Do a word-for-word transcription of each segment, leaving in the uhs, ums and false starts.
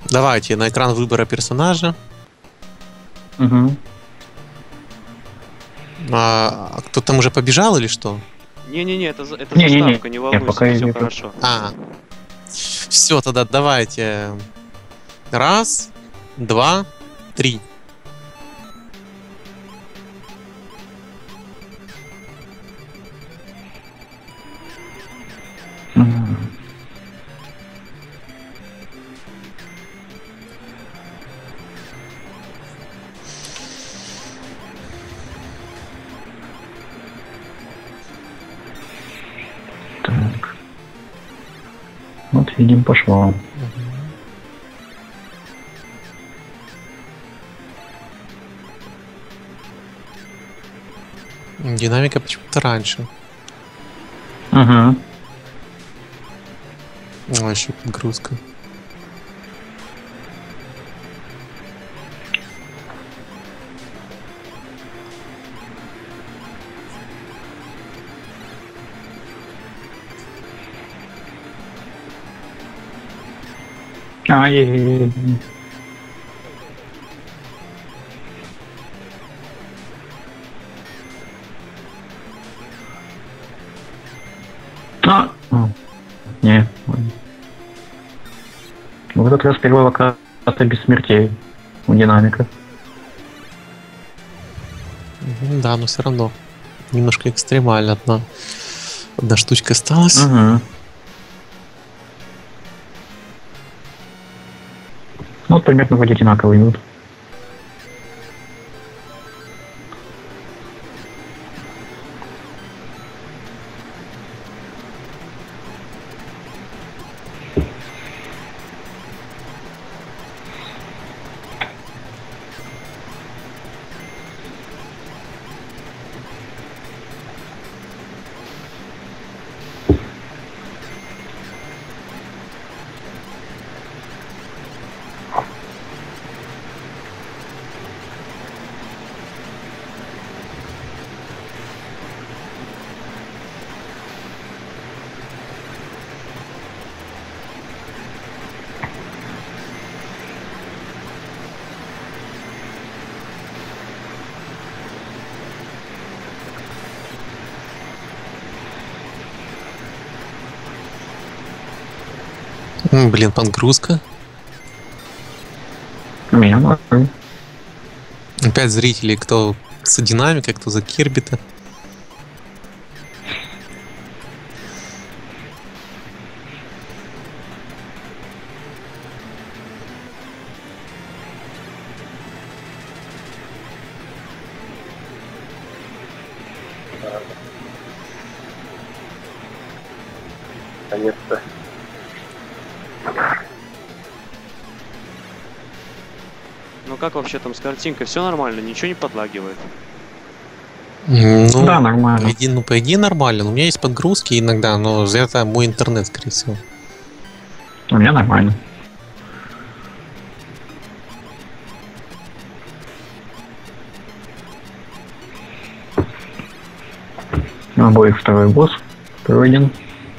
Давайте на экран выбора персонажа. Угу. А, а кто там уже побежал или что? Не-не-не, это, за- это Не, не, не. заставка, не волнуйся, пока я все не- хорошо. А, все, тогда давайте. Раз, два, три. Мгм. Так. Вот видим, пошло. Динамика почему-то раньше. Угу. А, еще подгрузка. Ай-яй-яй. А, м, не. ладно. В этот раз первая локация без смертей у динамика. Мгм, да, но все равно немножко экстремально. Одна, одна штучка осталась. Угу. Ну, вот примерно вроде одинаково идут. М, Блин, подгрузка. У меня норм. Опять зрители, кто с динамикой, кто за Кирби-то. Наконец-то. Ну как вообще там с картинкой? Все нормально, ничего не подлагивает. М, Ну, Да, по нормально. идее, ну, по идее нормально. У меня есть подгрузки иногда, но это мой интернет, скорее всего. У меня нормально. У обоих второй босс пройден.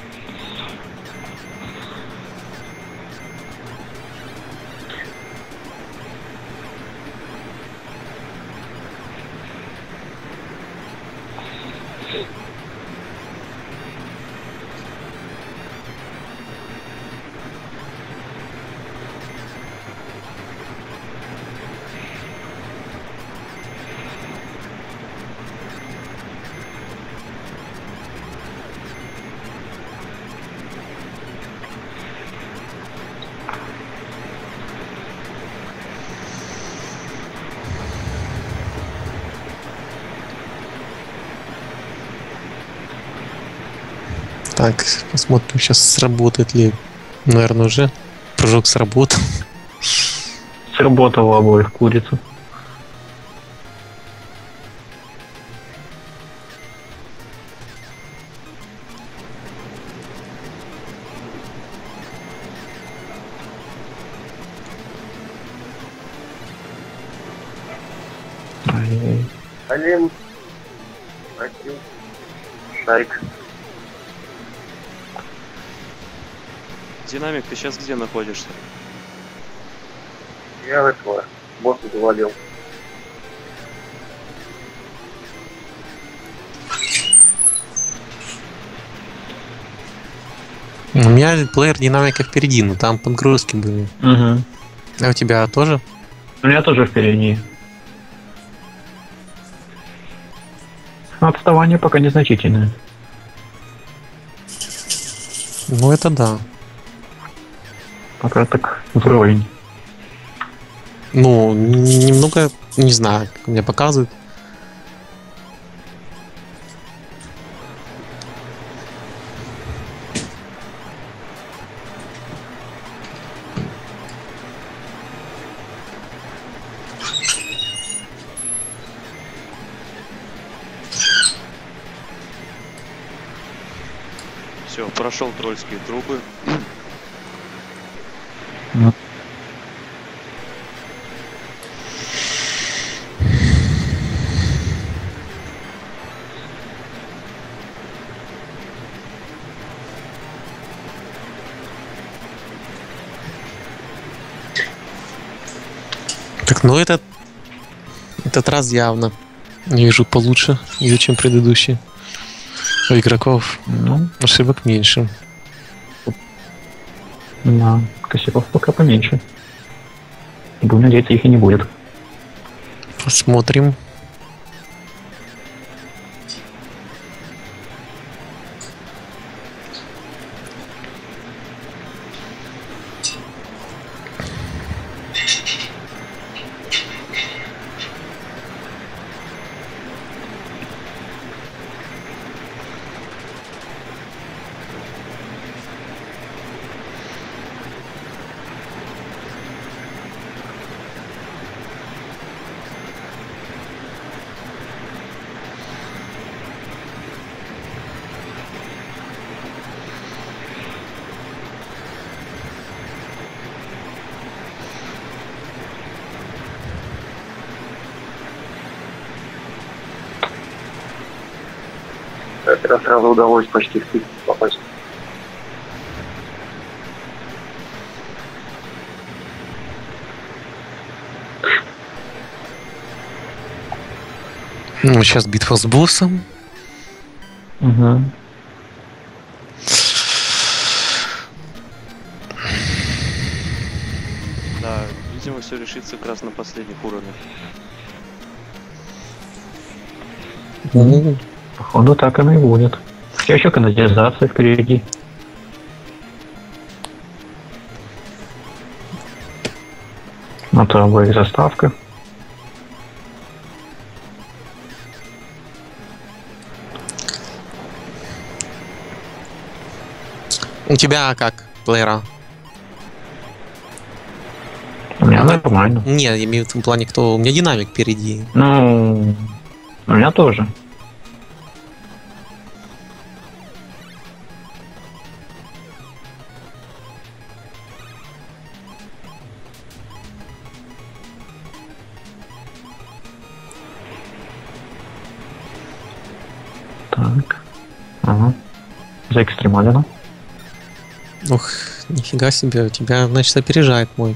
Так, посмотрим, сейчас сработает ли. Наверное, уже прыжок сработал. Сработала у обоих курица. Ай-яй-яй. Алим. Один. Шарик. Динамик, ты сейчас где находишься? Я этого босса завалил. У меня плеер динамика впереди, но там подгрузки были. Угу. А у тебя тоже? У меня тоже впереди. Отставание пока незначительное. Ну это да. Пока так вровень. Ну, н- немного, не знаю, как мне показывают. Все, прошел тролльские трубы. Ну. Так, ну этот, этот раз явно не вижу получше, вижу, чем предыдущий. У игроков Ну, ошибок меньше. да, косяков пока поменьше. Будем надеяться, их и не будет. Посмотрим. Этот раз сразу удалось почти в тысячу попасть. Ну, сейчас битва с боссом. Угу. Да, видимо, все решится как раз на последних уровнях. Ну, Походу так оно и будет. Хотя еще канализация впереди. Ну там будет заставка. у тебя как, плеера? У меня нормально. Не, я имею в том плане, кто... У меня динамик впереди. Ну, у меня тоже. Так. Ага. За экстремалина. Ух, нифига себе, у тебя, значит, опережает мой.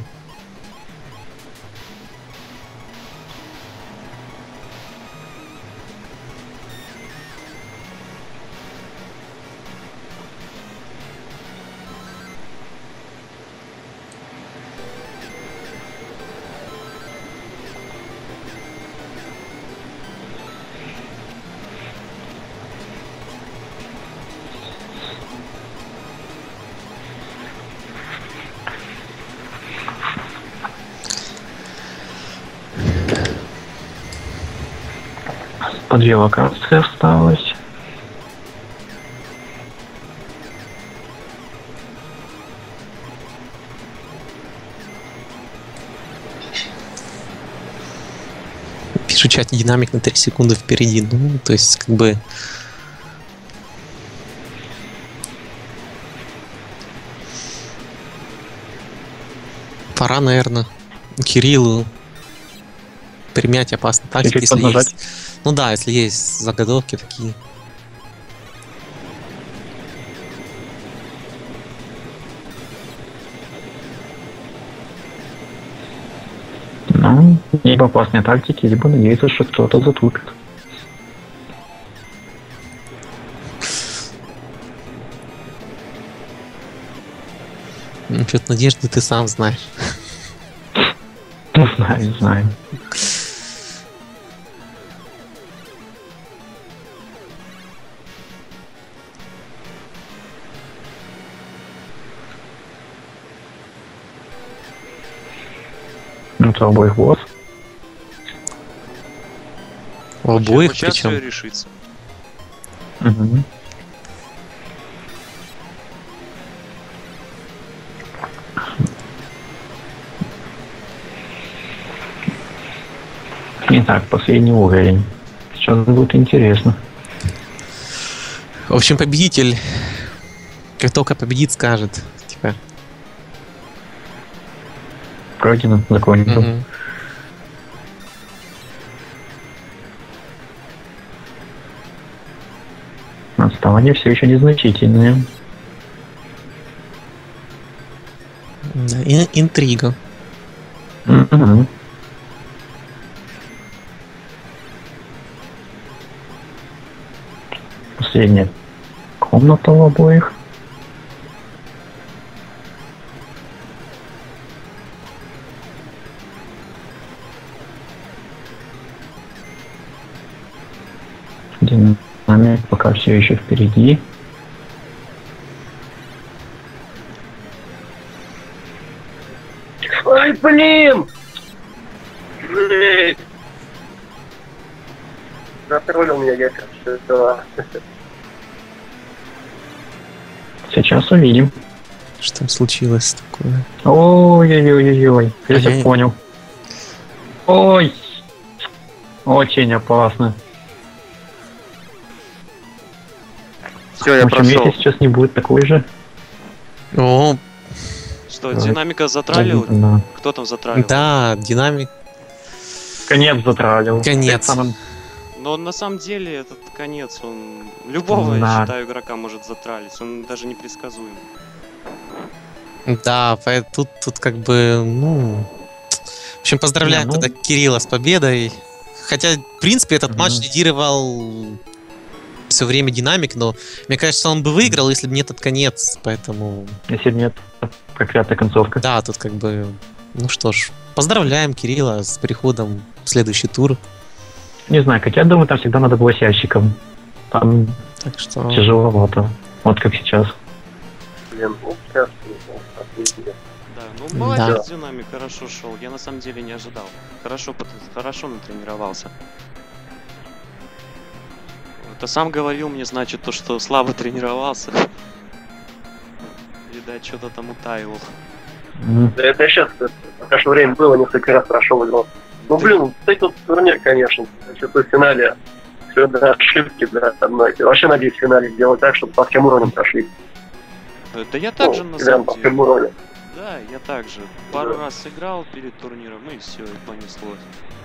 По две локации осталось. Пишу в чате динамик на три секунды впереди. Ну, то есть, как бы... Пора, наверное, Кириллу применять опасный тактик, Чуть-чуть если поднажать. есть. Ну да, если есть заготовки такие. Либо опасные тактики, либо надеяться, что кто-то затупит. Насчет надежды ты сам знаешь. Ну, знаю, знаю. Ну, то обоих босс. У обоих Сейчас все причем. решится. Угу. Итак, последний уровень. Сейчас будет интересно. В общем, победитель, как только победит, скажет. Типа. Пройдено, закончено. Мгм. Отставания все еще незначительные. Да, ин- интрига. Мгм. Последняя комната у обоих. Динамик пока все еще впереди. Ай, блин! Блин! Затроллил меня ветер. Что это? Сейчас увидим. Что там случилось такое? Ой-ой-ой-ой-ой. Я А я- так понял. Ой! Очень опасно. Все, я В общем, прошел. если сейчас не будет такой же. О, Что, Давай. динамика затралил? Да. Кто там затралил? да, динамик. Конец затралил. Конец. Это самым- Но на самом деле этот конец, он любого, Да. я считаю, игрока может затралить. Он даже непредсказуем. Да, поэт- тут, тут как бы, ну... В общем, поздравляем Не, ну- тогда Кирилла с победой. Хотя, в принципе, этот Мгм. матч лидировал все время динамик, но мне кажется, он бы выиграл, если бы не этот конец. Поэтому, Если нет, проклятая концовка. да, тут как бы... Ну что ж, поздравляем Кирилла с переходом в следующий тур. Не знаю, как я думаю, там всегда надо было с ящиком. Там Так что... тяжеловато. Вот как сейчас. Блин, ну, сейчас, отлично. Да, ну Да. молодец, динамик, хорошо шел. Я на самом деле не ожидал. Хорошо, пот- хорошо натренировался. Это сам говорил мне, значит, то, что слабо тренировался. Видать, что-то там утаивал. М. Да это я сейчас, пока что время было, несколько раз прошел игру. Ну, блин, кстати, тут турнир, конечно. Что-то в финале все до ошибки, да, одной. Вообще надеюсь в финале сделать так, чтобы по всем уровням прошли. Да я также Ну, на играем самом по деле. всем уровням. Да, я также. Пару Да. раз сыграл перед турниром, и все, и понеслось.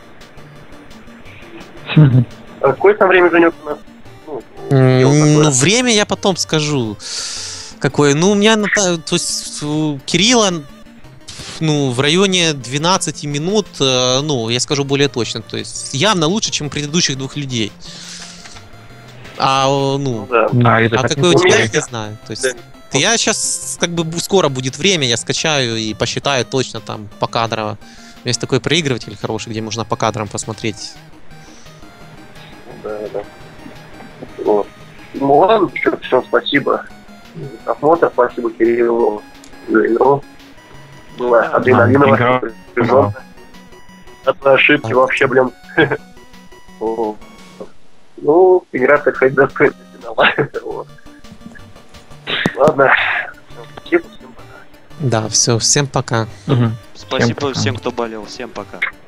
А какое там время занес у нас? Ну, М, дело такое. Ну, время я потом скажу. Какое? Ну, у меня, на та- то есть, у Кирилла, ну, в районе двенадцати минут, э, ну, я скажу более точно, то есть, явно лучше, чем у предыдущих двух людей. А, о, Ну, ну, да. Да, это а как какой у не тебя, я спорить. не знаю. То есть, Да. я сейчас, как бы, бу- скоро будет время, я скачаю и посчитаю точно там покадрово. У меня есть такой проигрыватель хороший, где можно по кадрам посмотреть. Да, да. Вот. Ну ладно, все, всем спасибо. За просмотр, спасибо Кириллу за игру. Было Да, адреналиново, игра- напряженно. От ошибки вообще, блин. Вот. Ну, игра, так сказать, достойна финала. Вот. Ладно. Всем спасибо, всем пока. Да, все, всем пока. Мгм. Спасибо пока. всем, кто болел. Всем пока.